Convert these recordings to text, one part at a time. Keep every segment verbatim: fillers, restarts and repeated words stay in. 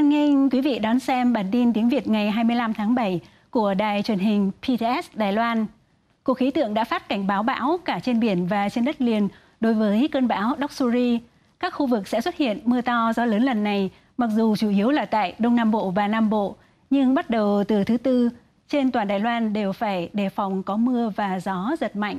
Hoan nghênh quý vị đón xem bản tin tiếng Việt ngày hai mươi lăm tháng bảy của đài truyền hình pê tê ét Đài Loan. Cục khí tượng đã phát cảnh báo bão cả trên biển và trên đất liền đối với cơn bão Doksuri. Các khu vực sẽ xuất hiện mưa to gió lớn lần này, mặc dù chủ yếu là tại Đông Nam Bộ và Nam Bộ, nhưng bắt đầu từ thứ Tư, trên toàn Đài Loan đều phải đề phòng có mưa và gió giật mạnh.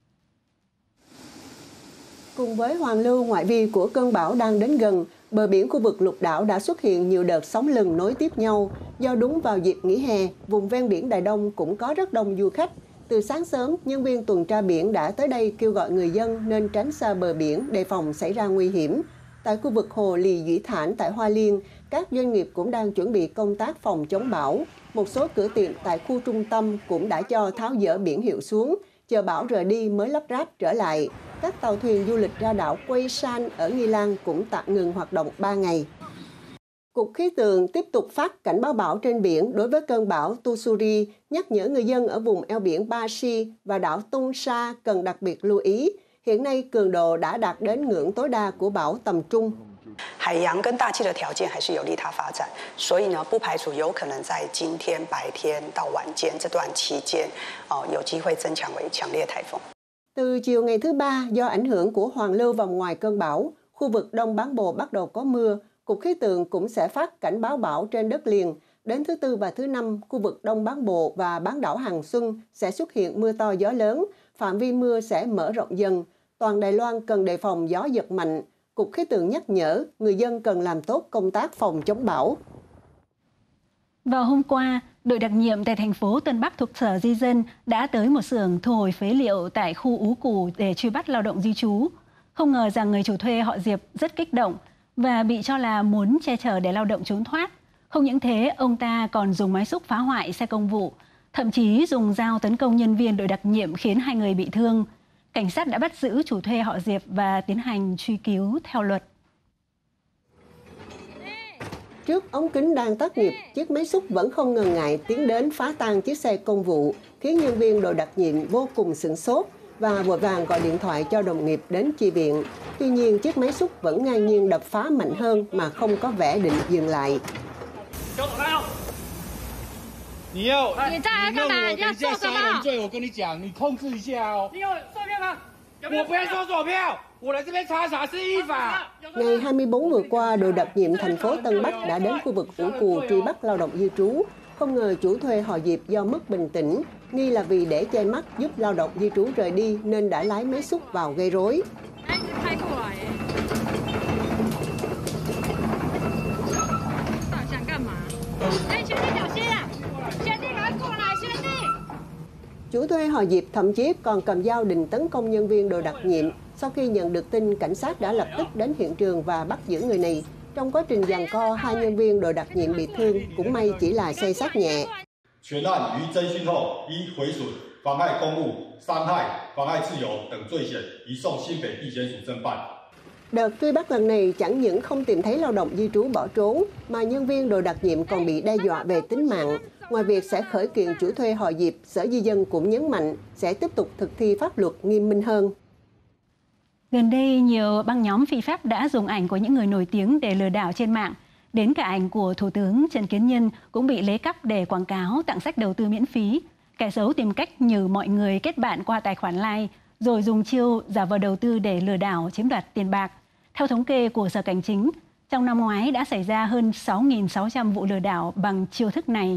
Cùng với hoàn lưu ngoại vi của cơn bão đang đến gần, bờ biển khu vực Lục Đảo đã xuất hiện nhiều đợt sóng lừng nối tiếp nhau. Do đúng vào dịp nghỉ hè, vùng ven biển Đài Đông cũng có rất đông du khách. Từ sáng sớm, nhân viên tuần tra biển đã tới đây kêu gọi người dân nên tránh xa bờ biển đề phòng xảy ra nguy hiểm. Tại khu vực hồ Lì Dũy Thản tại Hoa Liên, các doanh nghiệp cũng đang chuẩn bị công tác phòng chống bão. Một số cửa tiệm tại khu trung tâm cũng đã cho tháo dỡ biển hiệu xuống, chờ bão rời đi mới lắp ráp trở lại. Các tàu thuyền du lịch ra đảo Quay San ở Nghi Lan cũng tạm ngừng hoạt động ba ngày. Cục khí tượng tiếp tục phát cảnh báo bão trên biển đối với cơn bão Doksuri, nhắc nhở người dân ở vùng eo biển Ba Si và đảo Tung Sa cần đặc biệt lưu ý. Hiện nay cường độ đã đạt đến ngưỡng tối đa của bão tầm trung. 海洋跟大气的条件还是有利它发展，所以呢，不排除有可能在今天白天到晚间这段期间，哦，有机会增强为强烈台风。 Từ chiều ngày thứ Ba, do ảnh hưởng của hoàn lưu vòng ngoài cơn bão, khu vực Đông Bán Bộ bắt đầu có mưa. Cục khí tượng cũng sẽ phát cảnh báo bão trên đất liền. Đến thứ Tư và thứ Năm, khu vực Đông Bán Bộ và bán đảo Hằng Xuân sẽ xuất hiện mưa to gió lớn. Phạm vi mưa sẽ mở rộng dần. Toàn Đài Loan cần đề phòng gió giật mạnh. Cục khí tượng nhắc nhở người dân cần làm tốt công tác phòng chống bão. Vào hôm qua, đội đặc nhiệm tại thành phố Tân Bắc thuộc Sở Di dân đã tới một xưởng thu hồi phế liệu tại khu Ú Cù để truy bắt lao động di trú. Không ngờ rằng người chủ thuê họ Diệp rất kích động và bị cho là muốn che chở để lao động trốn thoát. Không những thế, ông ta còn dùng máy xúc phá hoại xe công vụ, thậm chí dùng dao tấn công nhân viên đội đặc nhiệm khiến hai người bị thương. Cảnh sát đã bắt giữ chủ thuê họ Diệp và tiến hành truy cứu theo luật. Trước ống kính đang tác nghiệp, chiếc máy xúc vẫn không ngần ngại tiến đến phá tan chiếc xe công vụ, khiến nhân viên đội đặc nhiệm vô cùng sửng sốt và vội vàng gọi điện thoại cho đồng nghiệp đến chi viện. Tuy nhiên, chiếc máy xúc vẫn ngang nhiên đập phá mạnh hơn mà không có vẻ định dừng lại. 你要你再来干嘛？你要做什么？罪，我跟你讲，你控制一下哦。你有售票吗？我不要收索票，我来这边查查是依法。 Ngày hai mươi bốn vừa qua, đội đặc nhiệm thành phố Tân Bắc đã đến khu vực Ú Cù truy bắt lao động di trú. Không ngờ chủ thuê họ Diệp do mất bình tĩnh, nghi là vì để che mắt giúp lao động di trú rời đi nên đã lái máy xúc vào gây rối. Chủ thuê họ Diệp thậm chí còn cầm dao định tấn công nhân viên đội đặc nhiệm. Sau khi nhận được tin, cảnh sát đã lập tức đến hiện trường và bắt giữ người này. Trong quá trình giằng co, hai nhân viên đội đặc nhiệm bị thương, cũng may chỉ là xây xát nhẹ. 全案于侦讯后，依毁损、妨碍公务、伤害、妨碍自由等罪嫌，移送新北地检署侦办。 Đợt truy bắt lần này chẳng những không tìm thấy lao động di trú bỏ trốn, mà nhân viên đội đặc nhiệm còn bị đe dọa về tính mạng. Ngoài việc sẽ khởi kiện chủ thuê họ Diệp, Sở Di dân cũng nhấn mạnh sẽ tiếp tục thực thi pháp luật nghiêm minh hơn. Gần đây, nhiều băng nhóm phi pháp đã dùng ảnh của những người nổi tiếng để lừa đảo trên mạng. Đến cả ảnh của Thủ tướng Trần Kiến Nhân cũng bị lấy cắp để quảng cáo tặng sách đầu tư miễn phí. Kẻ xấu tìm cách nhờ mọi người kết bạn qua tài khoản Line, rồi dùng chiêu giả vờ đầu tư để lừa đảo chiếm đoạt tiền bạc. Theo thống kê của Sở Cảnh chính, trong năm ngoái đã xảy ra hơn sáu nghìn sáu trăm vụ lừa đảo bằng chiêu thức này.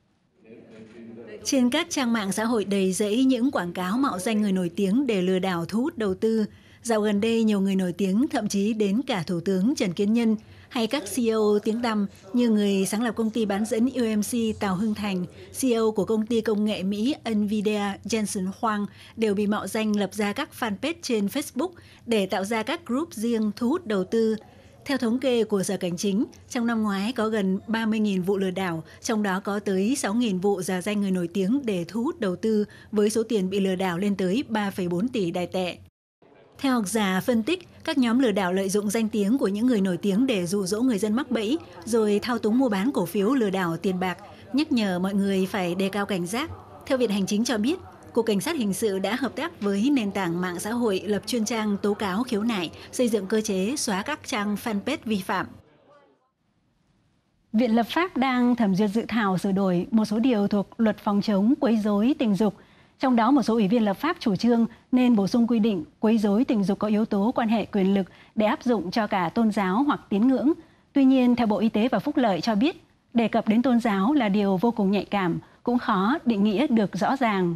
Trên các trang mạng xã hội đầy rẫy những quảng cáo mạo danh người nổi tiếng để lừa đảo thu hút đầu tư. Dạo gần đây, nhiều người nổi tiếng, thậm chí đến cả Thủ tướng Trần Kiến Nhân hay các xê e ô tiếng tăm như người sáng lập công ty bán dẫn u em xê Tào Hưng Thành, xê e ô của công ty công nghệ Mỹ Nvidia Jensen Huang đều bị mạo danh lập ra các fanpage trên Facebook để tạo ra các group riêng thu hút đầu tư. Theo thống kê của Sở Cảnh chính, trong năm ngoái có gần ba mươi nghìn vụ lừa đảo, trong đó có tới sáu nghìn vụ giả danh người nổi tiếng để thu hút đầu tư với số tiền bị lừa đảo lên tới ba phẩy bốn tỷ đài tệ. Theo học giả phân tích, các nhóm lừa đảo lợi dụng danh tiếng của những người nổi tiếng để dụ dỗ người dân mắc bẫy, rồi thao túng mua bán cổ phiếu lừa đảo tiền bạc, nhắc nhở mọi người phải đề cao cảnh giác. Theo Viện Hành chính cho biết, Cục Cảnh sát Hình sự đã hợp tác với nền tảng mạng xã hội lập chuyên trang tố cáo khiếu nại, xây dựng cơ chế xóa các trang fanpage vi phạm. Viện Lập pháp đang thẩm duyệt dự thảo sửa đổi một số điều thuộc Luật phòng chống quấy rối tình dục. Trong đó, một số ủy viên lập pháp chủ trương nên bổ sung quy định quấy rối tình dục có yếu tố quan hệ quyền lực để áp dụng cho cả tôn giáo hoặc tín ngưỡng. Tuy nhiên, theo Bộ Y tế và Phúc lợi cho biết, đề cập đến tôn giáo là điều vô cùng nhạy cảm, cũng khó định nghĩa được rõ ràng.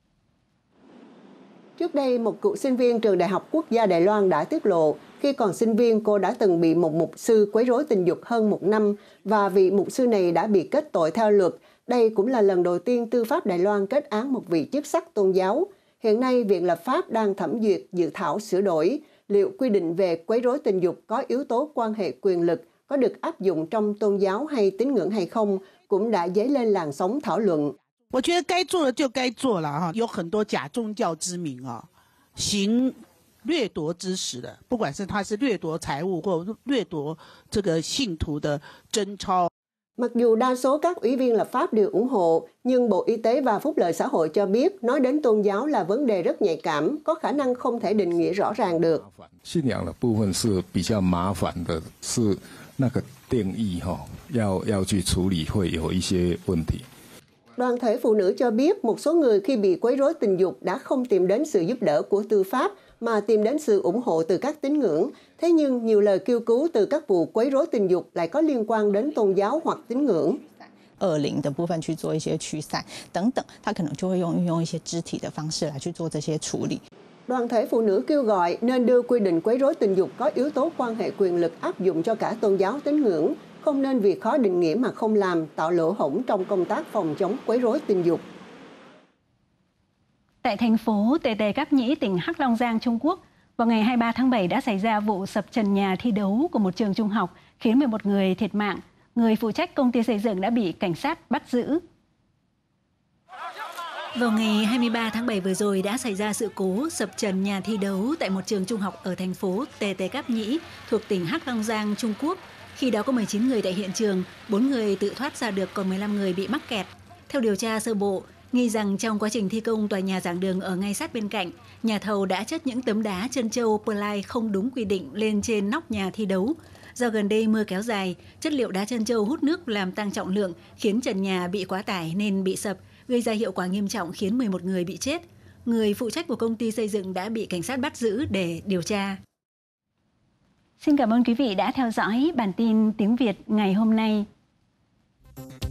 Trước đây, một cựu sinh viên trường Đại học Quốc gia Đài Loan đã tiết lộ khi còn sinh viên cô đã từng bị một mục sư quấy rối tình dục hơn một năm và vị mục sư này đã bị kết tội theo luật. Đây cũng là lần đầu tiên tư pháp Đài Loan kết án một vị chức sắc tôn giáo. Hiện nay, Viện Lập pháp đang thẩm duyệt dự thảo sửa đổi liệu quy định về quấy rối tình dục có yếu tố quan hệ quyền lực có được áp dụng trong tôn giáo hay tín ngưỡng hay không, cũng đã dấy lên làn sóng thảo luận. 我觉得该做的就该做了哈，有很多假宗教之名啊，行掠夺之实的，不管是他是掠夺财物或掠夺这个信徒的贞操。 Mặc dù đa số các ủy viên lập pháp đều ủng hộ, nhưng Bộ Y tế và Phúc lợi xã hội cho biết nói đến tôn giáo là vấn đề rất nhạy cảm, có khả năng không thể định nghĩa rõ ràng được. 信仰的部分是比较麻烦的，是那个定义哈，要要去处理会有一些问题。 Đoàn thể phụ nữ cho biết một số người khi bị quấy rối tình dục đã không tìm đến sự giúp đỡ của tư pháp mà tìm đến sự ủng hộ từ các tín ngưỡng. Thế nhưng nhiều lời kêu cứu từ các vụ quấy rối tình dục lại có liên quan đến tôn giáo hoặc tín ngưỡng. 恶灵的部分去做一些驱散等等，他可能就会用运用一些肢体的方式来去做这些处理。 Đoàn thể phụ nữ kêu gọi nên đưa quy định quấy rối tình dục có yếu tố quan hệ quyền lực áp dụng cho cả tôn giáo tín ngưỡng, không nên vì khó định nghĩa mà không làm, tạo lỗ hổng trong công tác phòng chống quấy rối tình dục. Tại thành phố Tề Tề Cáp Nhĩ, tỉnh Hắc Long Giang, Trung Quốc, vào ngày hai mươi ba tháng bảy đã xảy ra vụ sập trần nhà thi đấu của một trường trung học khiến mười một người thiệt mạng. Người phụ trách công ty xây dựng đã bị cảnh sát bắt giữ. Vào ngày hai mươi ba tháng bảy vừa rồi đã xảy ra sự cố sập trần nhà thi đấu tại một trường trung học ở thành phố Tề Tề Cáp Nhĩ thuộc tỉnh Hắc Long Giang, Trung Quốc. Khi đó có mười chín người tại hiện trường, bốn người tự thoát ra được, còn mười lăm người bị mắc kẹt. Theo điều tra sơ bộ, nghi rằng trong quá trình thi công tòa nhà giảng đường ở ngay sát bên cạnh, nhà thầu đã chất những tấm đá trân châu Perlite không đúng quy định lên trên nóc nhà thi đấu. Do gần đây mưa kéo dài, chất liệu đá trân châu hút nước làm tăng trọng lượng, khiến trần nhà bị quá tải nên bị sập, gây ra hiệu quả nghiêm trọng khiến mười một người bị chết. Người phụ trách của công ty xây dựng đã bị cảnh sát bắt giữ để điều tra. Xin cảm ơn quý vị đã theo dõi bản tin tiếng Việt ngày hôm nay.